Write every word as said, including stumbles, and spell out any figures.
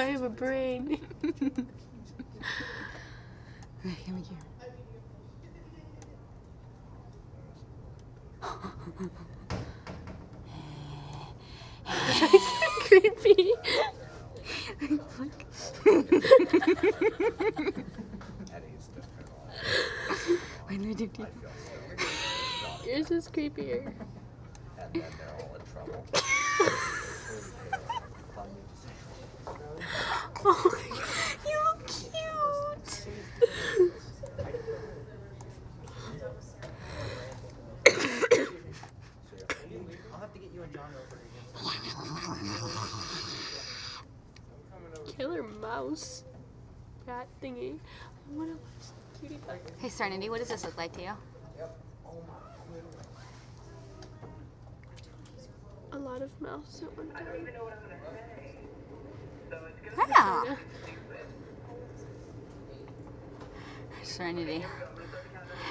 I have a brain. Okay, come here. That's creepy. Wait, let me do deep. Yours is creepier. And then they're all in trouble. Oh my god, you look cute. I'll have to get you and John over again. Killer mouse. Rat thingy. I wanna watch Cutie Pie. Hey, Serenity, what does this look like to you? A lot of mouse at one time. Yeah. Serenity.